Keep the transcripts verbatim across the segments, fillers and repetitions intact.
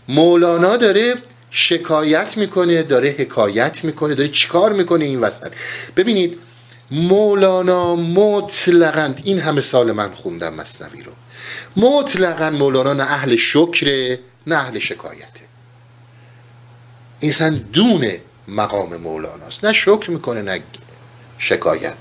مولانا داره شکایت میکنه، داره حکایت میکنه، داره چیکار میکنه این وسط. ببینید مولانا مطلقاً، این همه سال من خوندم مثنوی رو، مطلقاً مولانا نه اهل شکره نه اهل شکایته. این اصلا دون مقام مولاناست، نه شکر میکنه نه شکایت.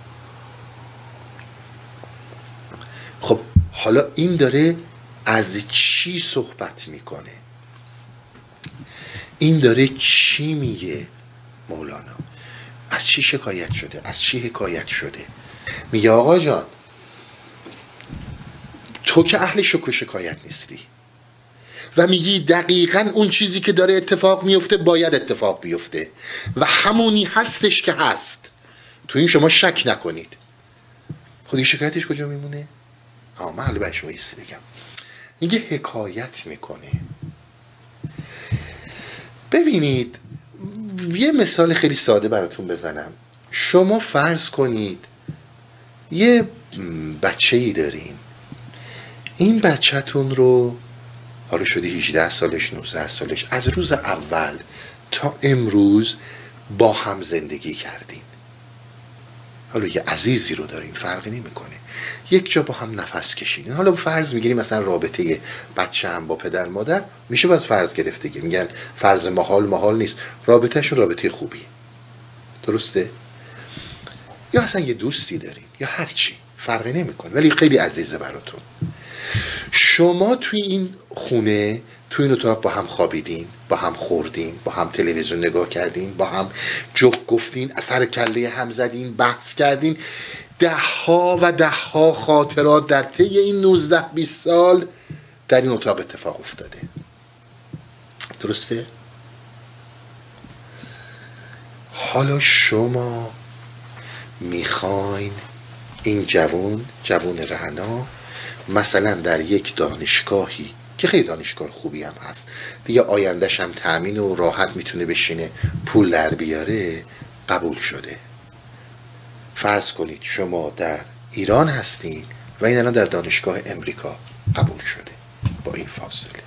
خب حالا این داره از چی صحبت میکنه؟ این داره چی میگه مولانا؟ از چی شکایت شده؟ از چی حکایت شده؟ میگه آقا جان تو که اهل شکر و شکایت نیستی و میگی دقیقاً اون چیزی که داره اتفاق میفته باید اتفاق بیفته و همونی هستش که هست، تو این شما شک نکنید. خودی شکایتش کجا میمونه؟ ها من حالا باید شما ایستی بگم. میگه حکایت میکنه. ببینید یه مثال خیلی ساده براتون بزنم. شما فرض کنید یه بچه‌ای دارین، این بچه‌تون رو حالا شده هجده سالش، نوزده سالش، از روز اول تا امروز با هم زندگی کردین، حالا یه عزیزی رو دارین، فرقی نمیکنه، یک جا با هم نفس کشیدین. حالا فرض میگیریم مثلا رابطه بچه هم با پدر مادر میشه باز فرض گرفته، میگن فرض محال محال نیست، رابطهشون رابطه خوبی، درسته؟ یا اصلا یه دوستی دارین یا هر چی، فرقی نمیکنه ولی خیلی عزیزه براتون. شما توی این خونه، توی این اتاق با هم خوابیدین، با هم خوردین، با هم تلویزیون نگاه کردین، با هم جوک گفتین، اثر کله هم زدین، بحث کردین، ده ها و ده ها خاطرات در طی این نوزده بیست سال در این اتاق اتفاق افتاده، درسته؟ حالا شما میخواین این جوون جوون رعنا مثلا در یک دانشگاهی که خیلی دانشگاه خوبی هم هست دیگه، آیندهش هم تأمین و راحت میتونه بشینه پول در بیاره، قبول شده. فرض کنید شما در ایران هستین و این الان در دانشگاه امریکا قبول شده. با این فاصله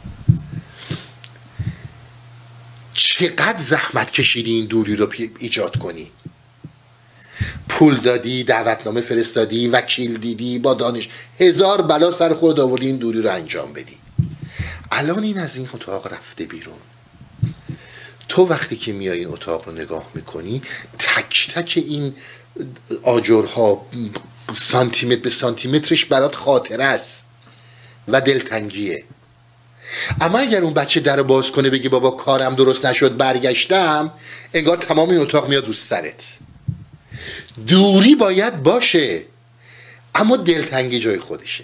چقدر زحمت کشیدی این دوری رو ایجاد کنی؟ پول دادی، دعوتنامه فرستادی، وکیل دیدی، با دانش هزار بلا سر خود آوردی این دوری رو انجام بدی. الان این از این اتاق رفته بیرون. تو وقتی که میای این اتاق رو نگاه میکنی، تک تک این آجرها سانتیمتر به سانتیمترش برات خاطره است و دلتنگیه. اما اگر اون بچه در باز کنه بگی بابا کارم درست نشد برگشتم، انگار تمام این اتاق میاد رو سرت. دوری باید باشه اما دلتنگی جای خودشه.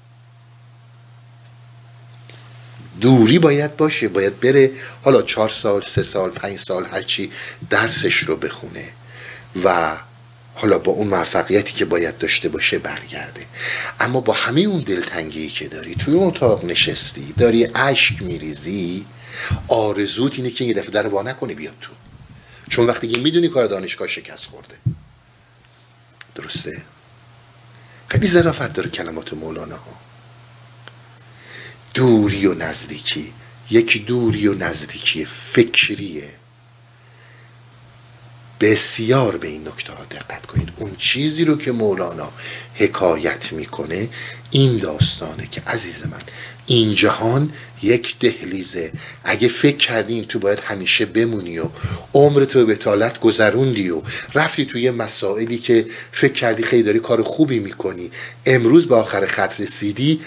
دوری باید باشه، باید بره حالا چهار سال، سه سال، پنج سال هرچی درسش رو بخونه و حالا با اون موفقیتی که باید داشته باشه برگرده. اما با همه اون دلتنگی که داری توی اون اتاق نشستی، داری اشک میریزی، آرزوت اینه که یه دفعه در وا نکنی بیاد تو، چون وقتی که میدونی کار دانشگاه شکست خورده. درسته؟ خیلی ظرافت داره کلمات مولانا ها. دوری و نزدیکی، یکی دوری و نزدیکی فکریه. بسیار به این نکته ها دقت کنید. اون چیزی رو که مولانا حکایت میکنه این داستانه که عزیز من این جهان یک دهلیزه. اگه فکر کردی این تو باید همیشه بمونی و عمرتو به بتالت گذروندی و رفتی توی یه مسائلی که فکر کردی خیلی داری کار خوبی میکنی، امروز به آخر خط رسیدی،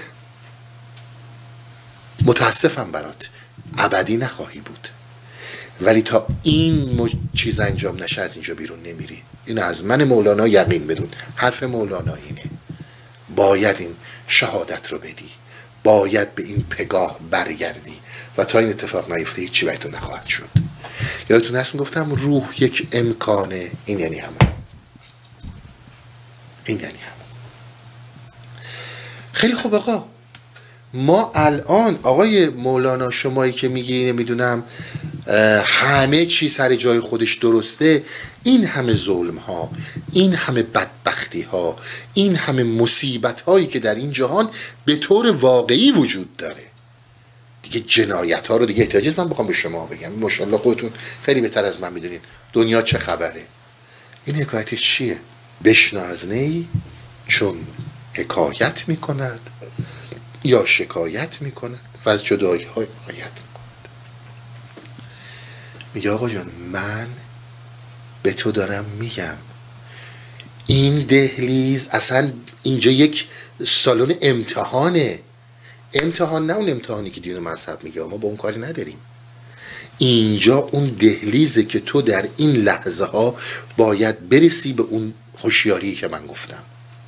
متاسفم برات، ابدی نخواهی بود. ولی تا این مج... چیز انجام نشه از اینجا بیرون نمیری. اینو از من مولانا یقین بدون. حرف مولانا اینه، باید این شهادت رو بدی، باید به این پگاه برگردی و تا این اتفاق نیفته هیچی برای تو نخواهد شد. یادتون هست میگفتم روح یک امکانه، این یعنی همون، این یعنی همون. خیلی خوب آقا، ما الان آقای مولانا شمایی که میگی نمیدونم همه چی سر جای خودش درسته، این همه ظلم ها، این همه بدبختی ها، این همه مصیبت هایی که در این جهان به طور واقعی وجود داره، دیگه جنایت ها رو دیگه احتیاجی من بخوام به شما بگم. ماشاءالله خودتون خیلی بهتر از من میدونین دنیا چه خبره. این حکایتش چیه؟ بشنو از نی چون حکایت میکند یا شکایت میکند و از جدایی های حکایت میکند. میگه آقا جان من به تو دارم میگم این دهلیز اصلا اینجا یک سالن امتحانه. امتحان نه اون امتحانی که دین و مذهب میگه، ما با اون کاری نداریم. اینجا اون دهلیزه که تو در این لحظه ها باید برسی به اون هوشیاری که من گفتم.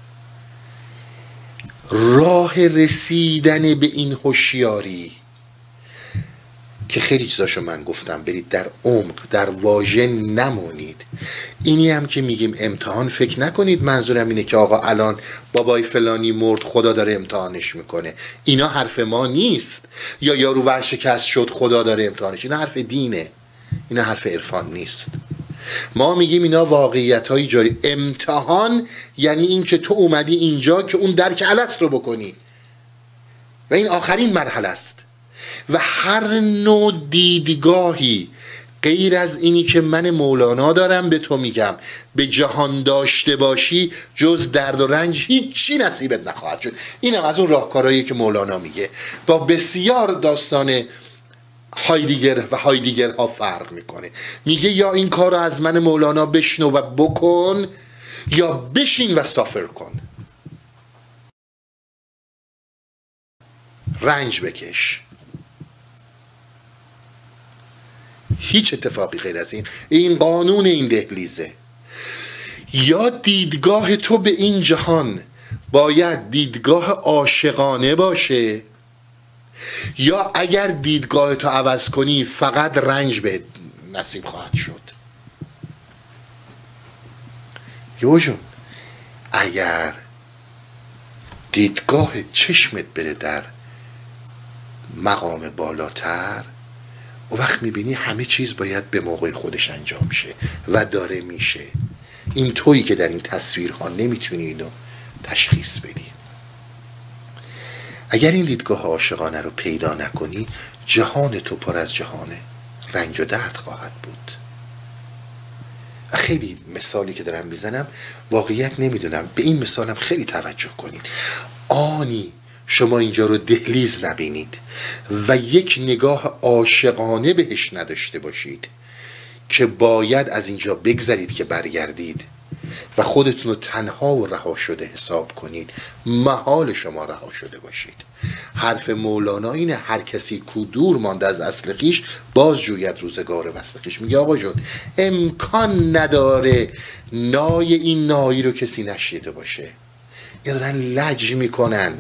راه رسیدن به این هوشیاری که خیلی چیزاشو من گفتم، برید در عمق، در واژه نمونید. اینی هم که میگیم امتحان، فکر نکنید منظورم اینه که آقا الان بابای فلانی مرد خدا داره امتحانش میکنه. اینا حرف ما نیست. یا یارو ورشکست شد خدا داره امتحانش. اینا حرف دینه، اینا حرف عرفان نیست. ما میگیم اینا واقعیت های جاری. امتحان یعنی این که تو اومدی اینجا که اون درک الست رو بکنی و این آخرین مرحله است. و هر نوع دیدگاهی غیر از اینی که من مولانا دارم به تو میگم به جهان داشته باشی، جز درد و رنج هیچی نصیبت نخواهد شد. اینم از اون راهکارهایی که مولانا میگه. با بسیار داستان هایدگر و هایدگر ها فرق میکنه. میگه یا این کار رو از من مولانا بشنو و بکن، یا بشین و سافر کن، رنج بکش. هیچ اتفاقی غیر از این. این قانون این دهلیزه. یا دیدگاه تو به این جهان باید دیدگاه عاشقانه باشه، یا اگر دیدگاه تو عوض کنی فقط رنج به نصیب خواهد شد. یو جون اگر دیدگاه چشمت بره در مقام بالاتر، و وقت میبینی همه چیز باید به موقع خودش انجام شه و داره میشه. این تویی که در این تصویرها نمیتونی اینو تشخیص بدی. اگر این دیدگاه عاشقانه رو پیدا نکنی، جهان تو پر از جهان رنج و درد خواهد بود. و خیلی مثالی که دارم میزنم واقعیت نمیدونم، به این مثالم خیلی توجه کنید. آنی شما اینجا رو دهلیز نبینید و یک نگاه عاشقانه بهش نداشته باشید که باید از اینجا بگذرید که برگردید و خودتون رو تنها و رها شده حساب کنید، محال شما رها شده باشید. حرف مولانا اینه هر کسی کو دور مانده از اصل خویش باز جوید روزگار وصل خویش. میگه آقا جون امکان نداره نای این نایی رو کسی نشیده باشه. اینا دارن لج میکنن.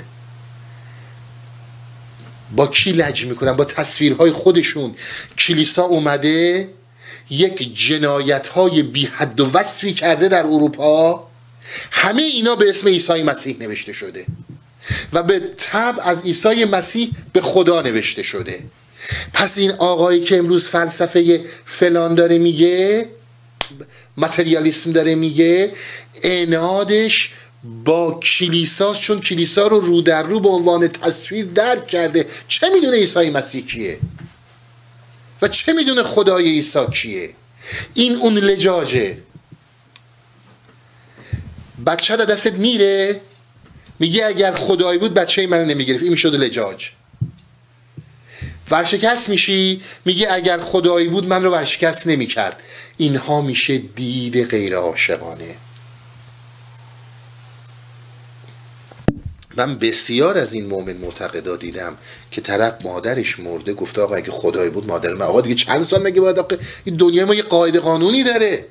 با کی لج میکنن؟ با تصویرهای خودشون. کلیسا اومده یک جنایت های بی حد و وصفی کرده در اروپا، همه اینا به اسم عیسی مسیح نوشته شده و به طبع از عیسی مسیح به خدا نوشته شده. پس این آقایی که امروز فلسفه فلان داره میگه، متریالیسم داره میگه، عنادش با کلیساست، چون کلیسا رو رو در رو به عنوان تصویر درک کرده. چه میدونه عیسی مسیح کیه و چه میدونه خدای عیسی کیه؟ این اون لجاجه. بچه در دستت میره، میگه اگر خدایی بود بچه من نمیگرفت، این میشد لجاج. ورشکست میشی، میگه اگر خدایی بود من رو ورشکست نمیکرد. اینها میشه دید غیر عاشقانه. من بسیار از این مؤمن معتقدا دیدم که طرف مادرش مرده، گفته آقا اگه خدایی بود مادر من. آقا دیگه چند سال مگه باید؟ آقا این دنیا ما یه قاعده قانونی داره.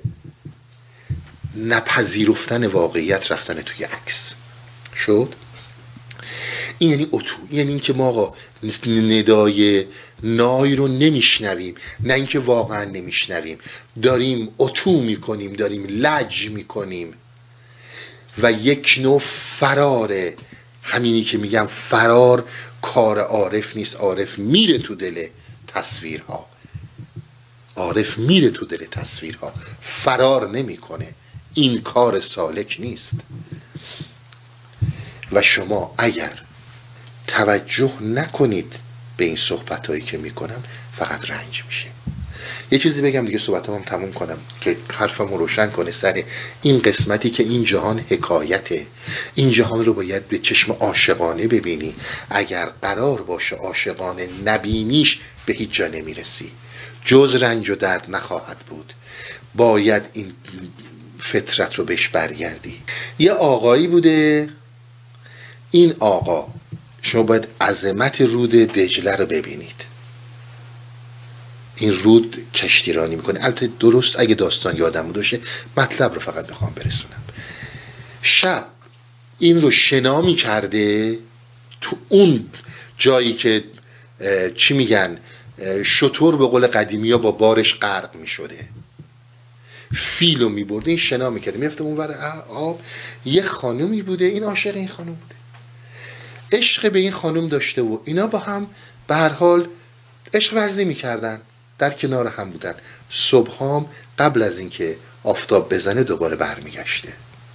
نپذیرفتن واقعیت، رفتن توی عکس شد. این یعنی اتو، یعنی این که ما آقا ندای نای رو نمیشنویم، نه اینکه واقعا نمیشنویم، داریم اتو میکنیم، داریم لج میکنیم و یک نوع فراره. همینی که میگم فرار کار عارف نیست. عارف میره تو دل تصویرها، عارف میره تو دل تصویرها، فرار نمیکنه. این کار سالک نیست. و شما اگر توجه نکنید به این صحبت هایی که میکنم فقط رنج میشه. یه چیزی بگم دیگه صحبتام هم تموم کنم که حرفمو روشن کنه سر این قسمتی که این جهان حکایته. این جهان رو باید به چشم عاشقانه ببینی. اگر قرار باشه عاشقانه نبینیش به هیچ جا نمیرسی، جز رنج و درد نخواهد بود. باید این فطرت رو بهش برگردی. یه آقایی بوده، این آقا شما باید عظمت رود دجله رو ببینید. این رود کشتیرانی میکنه. البته درست اگه داستان یادم باشه، مطلب رو فقط بخوام برسونم. شب این رو شنا میکرده تو اون جایی که چی میگن شتر به قول قدیمی ها با بارش غرق میشده، فیلو میبرده، این شنا میکرده میرفته اونور آب. یه خانومی بوده، این عاشق این خانوم بوده، عشق به این خانوم داشته و اینا با هم به هر حال عشق ورزی میکردن، در کنار هم بودن. صبحام قبل از اینکه آفتاب بزنه دوباره برمیگشته.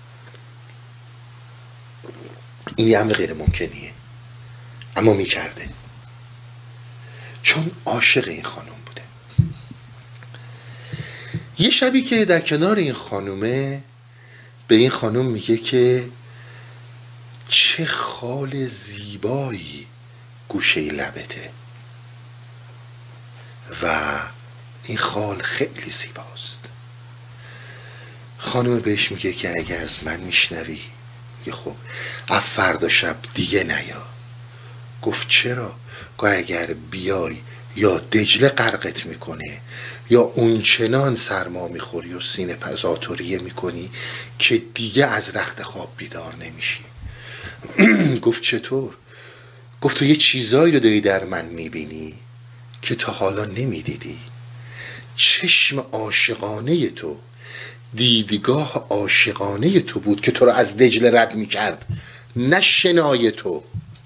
این یه امر غیر ممکنیه، اما میکرده چون عاشق این خانوم بوده. یه شبی که در کنار این خانومه، به این خانوم میگه که چه خال زیبایی گوشه لبته و این خال خیلی زیباست. خانم بهش میگه که اگر از من میشنوی، یه خب از فردا شب دیگه نیا. گفت چرا؟ گفت اگر بیای یا دجله غرقت میکنه یا اون چنان سرما میخوری و سینه پزاتوریه میکنی که دیگه از رخت خواب بیدار نمیشی. گفت چطور؟ گفت تو یه چیزایی رو داری در من میبینی که تا حالا نمیدیدی. چشم عاشقانه تو، دیدگاه عاشقانه تو بود که تو رو از دجله رد میکرد، نه شنای تو.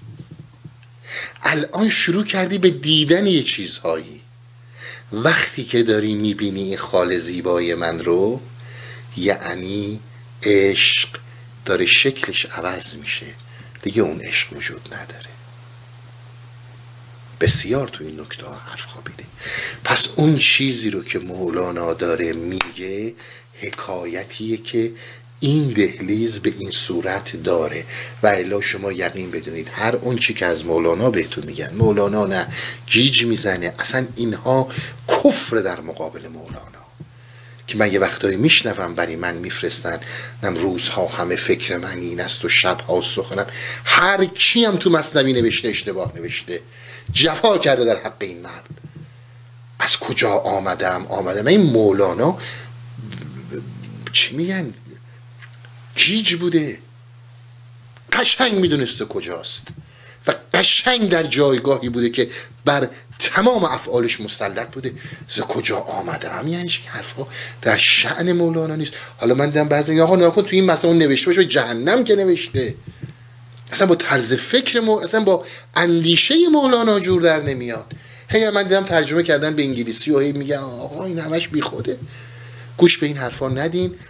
الان شروع کردی به دیدن یه چیزهایی. وقتی که داری میبینی این خال زیبای من رو، یعنی عشق داره شکلش عوض میشه، دیگه اون عشق وجود نداره. بسیار تو این نکته ها حرف خوابیده. پس اون چیزی رو که مولانا داره میگه حکایتیه که این دهلیز به این صورت داره و الا شما یقین بدونید هر اون چی که از مولانا بهتون میگن، مولانا نه گیج میزنه، اصلا اینها کفر در مقابل مولانا. که من یه وقتایی میشنوم برای من میفرستن، نم روزها همه فکر من این است و شبها سخنم. هر کی هم تو مثنوی نوشته اشتباه نوشته، جفا کرده در حق این مرد. از کجا آمدم آمدم این مولانا چی میگن گیج بوده، قشنگ میدونسته کجاست و قشنگ در جایگاهی بوده که بر تمام افعالش مسلط بوده. از کجا آمدم یعنی این حرفا در شأن مولانا نیست. حالا من دیدم بعضی آقا نکن تو این مثلا نوشته باشه به جهنم که نوشته، اصلا با طرز فکر مو... اصلا با اندیشه مولانا جور در نمیاد. هی من دیدم ترجمه کردن به انگلیسی و هی میگن آقا این همش بی خوده. گوش به این حرفا ندین.